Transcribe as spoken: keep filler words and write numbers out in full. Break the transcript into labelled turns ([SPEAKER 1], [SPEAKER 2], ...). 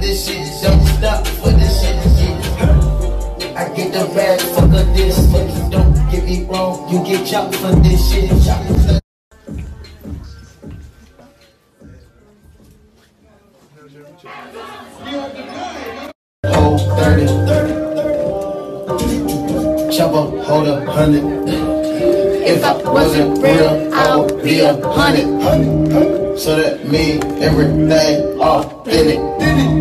[SPEAKER 1] this shit, don't stop for this shit. I get the bag, fuck up this. Don't get me wrong, you get chopped for this shit. Hold thirty, chop up, hold up, hundred. If I wasn't real, I would be a hundred. So that means everything authentic.